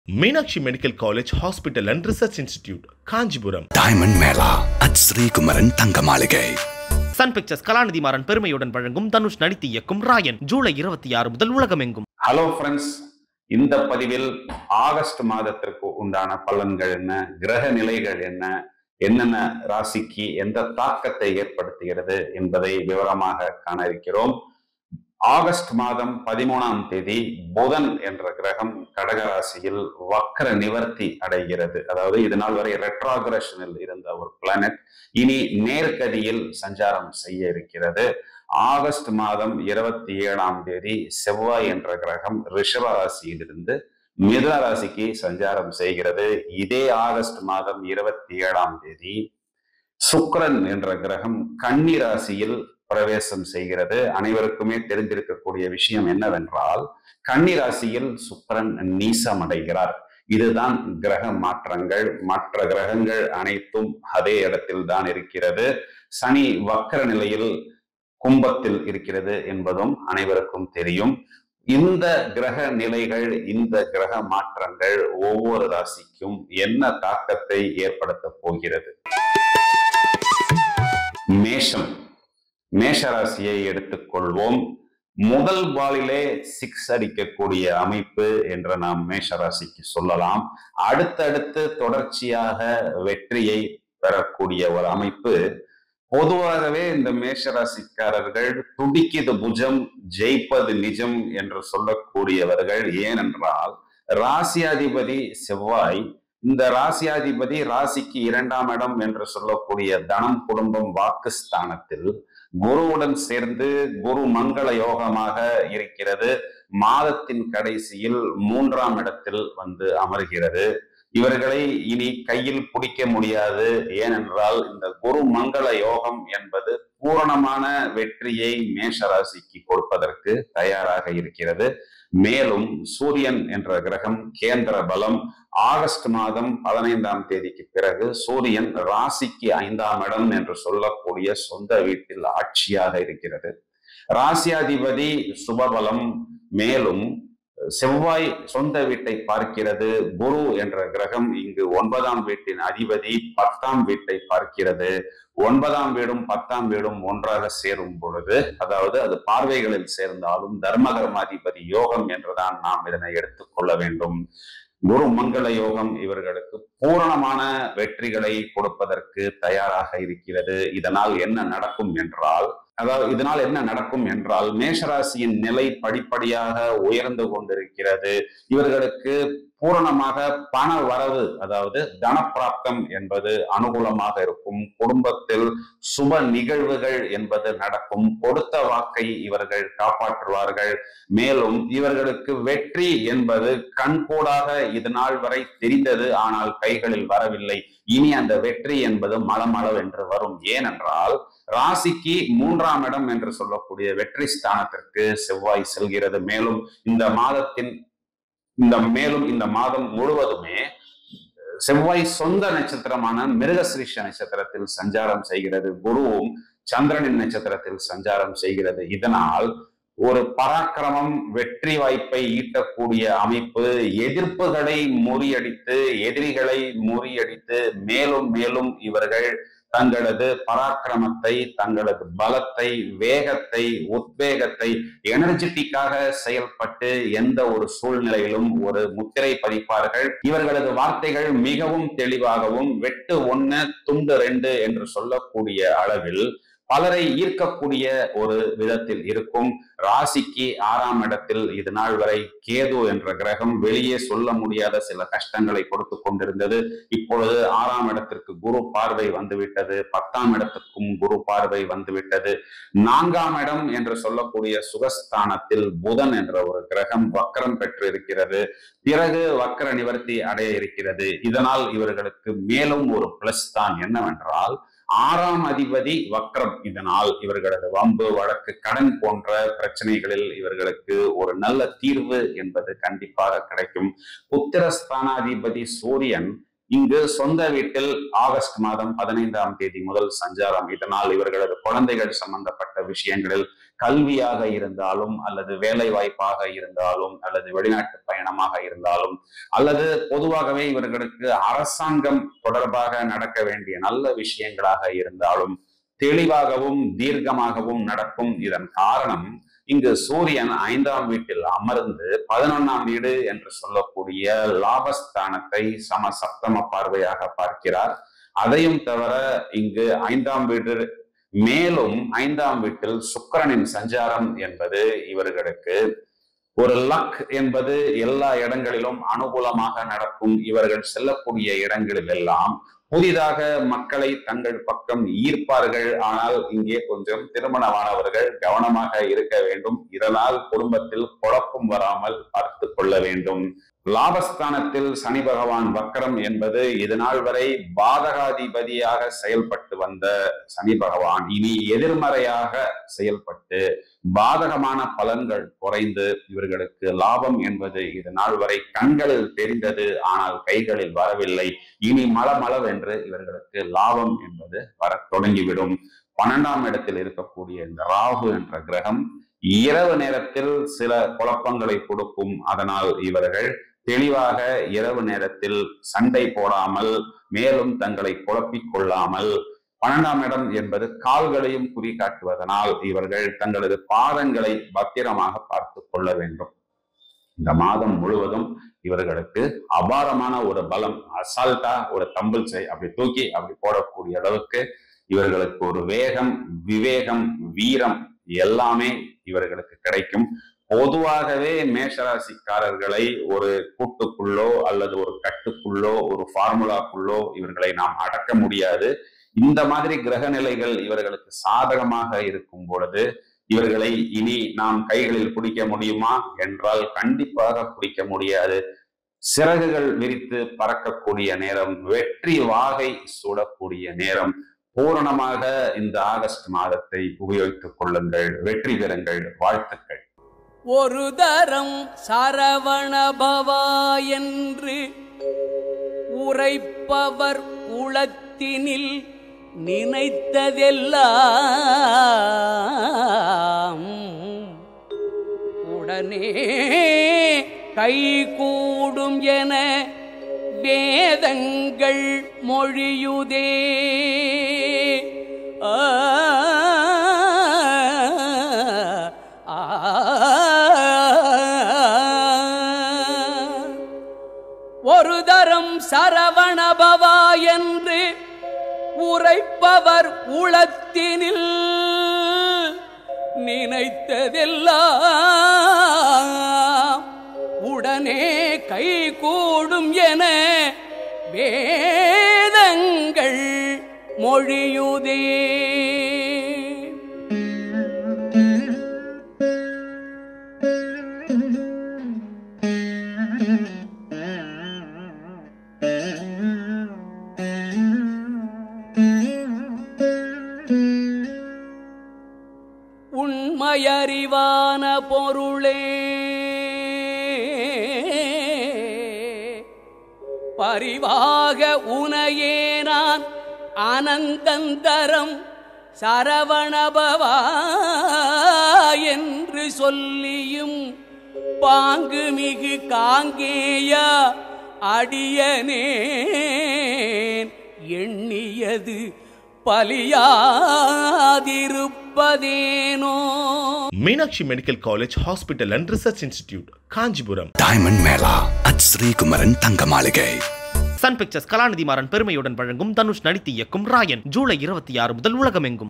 Meenakshi Medical College Hospital and Research Institute, Kanjipuram. Diamond Mela at Sri Kumaran Thangamaligai. Sun Pictures கலாநிதி மாறன் பெருமையுடன் வழங்கும் தனுஷ் நடித்து இயக்கும் ராயன் ஜூலை 26 முதல் உலகமெங்கும். ஹலோ ஃப்ரெண்ட்ஸ், இந்த பதிவில் ஆகஸ்ட் மாதத்திற்கு உண்டான பலன்கள் என்ன, கிரக நிலைகள் என்ன, என்னென்ன ராசிக்கு எந்த தாக்கத்தை ஏற்படுத்துகிறது என்பதை விவரமாக காண இருக்கிறோம். ஆகஸ்ட் மாதம் 13ஆம் தேதி புதன் என்ற கிரகம் கடகராசியில் வக்ர நிவர்த்தி அடைகிறது. அதாவது இதனால் வரை ரெட்ராகிரஷனில் இருந்த ஒரு பிளானட் இனி நேர்கதியில் சஞ்சாரம் செய்ய இருக்கிறது. ஆகஸ்ட் மாதம் 27ஆம் தேதி செவ்வாய் என்ற கிரகம் ரிஷப ராசியிலிருந்து மிதுன ராசிக்கு சஞ்சாரம் செய்கிறது. இதே ஆகஸ்ட் மாதம் 27ஆம் தேதி சுக்கிரன் என்ற கிரகம் கன்னி ராசியில் பிரவேசம் செய்கிறது. அனைவருக்குமே தெரிந்திருக்கக்கூடிய விஷயம் என்னவென்றால், கன்னி ராசியில் சுக்கிரன் நீசமடைகிறார். இதுதான் கிரக மாற்றங்கள். மற்ற கிரகங்கள் அனைத்தும் அதே இடத்தில் தான் இருக்கிறது. சனி வக்ர நிலையில் கும்பத்தில் இருக்கிறது என்பதும் அனைவருக்கும் தெரியும். இந்த கிரக நிலைகள், இந்த கிரக மாற்றங்கள் ஒவ்வொரு ராசிக்கும் என்ன தாக்கத்தை ஏற்படுத்த போகிறது? மேஷ ராசியை எடுத்துக்கொள்வோம். முதல் பாலிலே 6 அடிக்கக்கூடிய அமைப்பு என்று நாம் மேஷ ராசிக்கு சொல்லலாம். அடுத்தடுத்து தொடர்ச்சியாக வெற்றியை பெறக்கூடிய ஒரு அமைப்பு. பொதுவாகவே இந்த மேஷ ராசிக்காரர்கள் துடிக்குது புஜம், ஜெயிப்பது நிஜம் என்று சொல்லக்கூடியவர்கள். ஏனென்றால் ராசியாதிபதி செவ்வாய், இந்த ராசியாதிபதி ராசிக்கு 2ஆம் இடம் என்று சொல்லக்கூடிய தனம், குடும்பம், வாக்குஸ்தானத்தில் குருவுடன் சேர்ந்து குரு மங்கள யோகமாக இருக்கிறது. மாதத்தின் கடைசியில் 3ஆம் இடத்தில் வந்து அமர்கிறது. இவர்களை இனி கையில் பிடிக்க முடியாது. ஏனென்றால் இந்த குரு மங்கள யோகம் என்பது பூரணமான வெற்றியை மேஷ ராசிக்கு கொடுப்பதற்கு தயாராக இருக்கிறது. மேலும் சூரியன் என்ற கிரகம் கேந்திர பலம். ஆகஸ்ட் மாதம் 15ஆம் தேதிக்கு பிறகு சூரியன் ராசிக்கு 5ஆம் இடம் என்று சொல்லக்கூடிய சொந்த வீட்டில் ஆட்சியாக இருக்கிறது. ராசியாதிபதி சுபபலம். மேலும் செவ்வாய் சொந்த வீட்டை பார்க்கிறது. குரு என்ற கிரகம் இங்கு 9ஆம் வீட்டின் அதிபதி 10ஆம் வீட்டை பார்க்கிறது. 9ஆம் வீடும் 10ஆம் வீடும் ஒன்றாக சேரும் பொழுது, அதாவது அது பார்வைகளில் சேர்ந்தாலும் தர்மகர்மாதிபதி யோகம் என்றுதான் நாம் இதனை எடுத்துக்கொள்ள வேண்டும். குரு மங்கள யோகம் இவர்களுக்கு பூரணமான வெற்றிகளை கொடுப்பதற்கு தயாராக இருக்கிறது. இதனால் என்ன நடக்கும் என்றால், மேஷராசியின் நிலை படிப்படியாக உயர்ந்து கொண்டிருக்கிறது. இவர்களுக்கு பூரணமாக பண வரவு, அதாவது தனப்பிராப்தம் என்பது அனுகூலமாக இருக்கும். குடும்பத்தில் சுப நிகழ்வுகள் என்பது நடக்கும். கொடுத்த வாக்கை இவர்கள் காப்பாற்றுவார்கள். மேலும் இவர்களுக்கு வெற்றி என்பது கண்கூடாக இது நாள் வரை தெரிந்தது, ஆனால் கைகளில் வரவில்லை. இனி அந்த வெற்றி என்பது மளமளவென்று வரும். ஏனென்றால் ராசிக்கு 3ஆம் இடம் என்று சொல்லக்கூடிய வெற்றி ஸ்தானத்திற்கு செவ்வாய் செல்கிறது. மேலும் இந்த மாதம் முழுவதுமே செவ்வாய் சொந்த நட்சத்திரமான மிருகசிரீஷ நட்சத்திரத்தில் சஞ்சாரம் செய்கிறது. குருவும் சந்திரனின் நட்சத்திரத்தில் சஞ்சாரம் செய்கிறது. இதனால் ஒரு பராக்கிரமம், வெற்றி வாய்ப்பை ஈட்டக்கூடிய அமைப்பு, எதிர்ப்புகளை முறியடித்து, எதிரிகளை முறியடித்து மேலும் மேலும் இவர்கள் தங்களது பராக்கிரமத்தை, தங்களது பலத்தை, வேகத்தை, உத்வேகத்தை, எனர்ஜெட்டிக்காக செயல்பட்டு எந்த ஒரு சூழ்நிலையிலும் ஒரு முத்திரை பதிப்பார்கள். இவர்களது வார்த்தைகள் மிகவும் தெளிவாகவும் வெட்டு 1 துண்டு 2 என்று சொல்லக்கூடிய அளவில் பலரை ஈர்க்கக்கூடிய ஒரு விதத்தில் இருக்கும். ராசிக்கு 6ஆம் இடத்தில் இது நாள் வரை கேது என்ற கிரகம் வெளியே சொல்ல முடியாத சில கஷ்டங்களை கொடுத்து கொண்டிருந்தது. இப்பொழுது 6ஆம் இடத்திற்கு குரு பார்வை வந்துவிட்டது. 10ஆம் இடத்துக்கும் குரு பார்வை வந்துவிட்டது. 4ஆம் இடம் என்று சொல்லக்கூடிய சுகஸ்தானத்தில் புதன் என்ற ஒரு கிரகம் வக்ரம் பெற்று இருக்கிறது. பிறகு வக்ர நிவர்த்தி அடைய இருக்கிறது. இதனால் இவர்களுக்கு மேலும் ஒரு பிளஸ் தான். என்னவென்றால் 6ஆம் அதிபதி வக்ரம். இதனால் இவர்களது வம்பு வழக்கு, கடன் போன்ற பிரச்சனைகளில் இவர்களுக்கு ஒரு நல்ல தீர்வு என்பது கண்டிப்பாக கிடைக்கும். புத்திரஸ்தானாதிபதி சூரியன் இங்கு சொந்த வீட்டில் ஆகஸ்ட் மாதம் 15ஆம் தேதி முதல் சஞ்சாரம். இதனால் இவர்களது குழந்தைகள் சம்பந்தப்பட்ட விஷயங்களில் கல்வியாக இருந்தாலும் அல்லது வேலை வாய்ப்பாக இருந்தாலும் அல்லது வெளிநாட்டு பயணமாக இருந்தாலும் அல்லது பொதுவாகவே இவர்களுக்கு அரசாங்கம் தொடர்பாக நடக்க வேண்டிய நல்ல விஷயங்களாக இருந்தாலும் தெளிவாகவும் தீர்க்கமாகவும் நடக்கும். இதன் காரணம் இங்கு சூரியன் 5ஆம் வீட்டில் அமர்ந்து 11ஆம் வீடு என்று சொல்லக்கூடிய லாபஸ்தானத்தை சப்தம பார்வையாக பார்க்கிறார். அதையும் தவிர இங்கு 5ஆம் வீடு மேலும் 5ஆம் வீட்டில் சுக்கிரனின் சஞ்சாரம் என்பது இவர்களுக்கு ஒரு லக் என்பது எல்லா இடங்களிலும் அனுகூலமாக நடக்கும். இவர்கள் செல்லக்கூடிய இடங்களில் எல்லாம் புதிதாக மக்களை தங்கள் பக்கம் ஈர்ப்பார்கள். ஆனால் இங்கே கொஞ்சம் திருமணமானவர்கள் கவனமாக இருக்க வேண்டும். இதனால் குடும்பத்தில் குழப்பம் வராமல் பார்த்து கொள்ள வேண்டும். லாபஸ்தானத்தில் சனி பகவான் வக்கரம் என்பது இது நாள் வரை பாதகாதிபதியாக செயல்பட்டு வந்த சனி பகவான் இனி எதிர்மறையாக செயல்பட்டு பாதகமான பலன்கள் குறைந்து இவர்களுக்கு லாபம் என்பது இது நாள் வரை கண்களில் தெரிந்தது, ஆனால் கைகளில் வரவில்லை. இனி மளமளவென்று இவர்களுக்கு லாபம் என்பது வர தொடங்கிவிடும். 12ஆம் இடத்தில் இருக்கக்கூடிய இந்த ராகு என்ற கிரகம் இரவு நேரத்தில் சில குழப்பங்களை கொடுக்கும். அதனால் இவர்கள் தெளிவாக இரவு நேரத்தில் சண்டை போடாமல் மேலும் தங்களை குழப்பிக் கொள்ளாமல், 12ஆம் இடம் என்பது கால்களையும் குறிகாட்டுவதனால் இவர்கள் தங்களது பாதங்களை பத்திரமாக பார்த்து கொள்ள வேண்டும். இந்த மாதம் முழுவதும் இவர்களுக்கு அபாரமான ஒரு பலம், அசால்ட்டா ஒரு தம்பிள்ஸை அப்படி தூக்கி அப்படி போடக்கூடிய அளவுக்கு இவர்களுக்கு ஒரு வேகம், விவேகம், வீரம் எல்லாமே இவர்களுக்கு கிடைக்கும். பொதுவாகவே மேஷராசிக்காரர்களை ஒரு கூட்டுக்குள்ளோ அல்லது ஒரு கட்டுக்குள்ளோ ஒரு ஃபார்முலாக்குள்ளோ இவர்களை நாம் அடக்க முடியாது. இந்த மாதிரி கிரக நிலைகள் இவர்களுக்கு சாதகமாக இருக்கும் பொழுது இவர்களை இனி நாம் கைகளில் பிடிக்க முடியுமா என்றால் கண்டிப்பாக பிடிக்க முடியாது. சிறகுகள் விரித்து பறக்கக்கூடிய நேரம், வெற்றி வாகை சூடக்கூடிய நேரம். பூரணமாக இந்த ஆகஸ்ட் மாதத்தை உபயோகித்துக் கொள்ளுங்கள், வெற்றி பெறுங்கள். வாழ்த்துக்கள். ஒரு தரம் சரவணபவா என்று உரைப்பவர் உளத்தினில் நினைத்ததெல்லாம் உடனே கைகூடும் என வேதங்கள் மொழியுதே. ஒரு தரம் சரவணபவா என்று உரைப்பவர் உளத்தினில் நினைத்ததெல்லாம் உடனே கைகூடும் என வேதங்கள் மொழியுதே. உண்மையறிவான பொருளே பரிவாக உனையே நான் அனந்தந்தரம் சரவணபவா என்று சொல்லியும் பாங்கு மிகு காங்கேயா அடியனேன் எண்ணியது பலியாதிருப்பதேனோ. Meenakshi Medical College, Hospital and Research Institute, Kanjipuram. Diamond mela at Srikumaran தங்க மாளிகை. சன் பிக்சர்ஸ் கலாநிதி மாறன் பெருமையுடன் வழங்கும் தனுஷ் நடித்து இயக்கும் ராயன் ஜூலை 26 முதல் உலகமெங்கும்.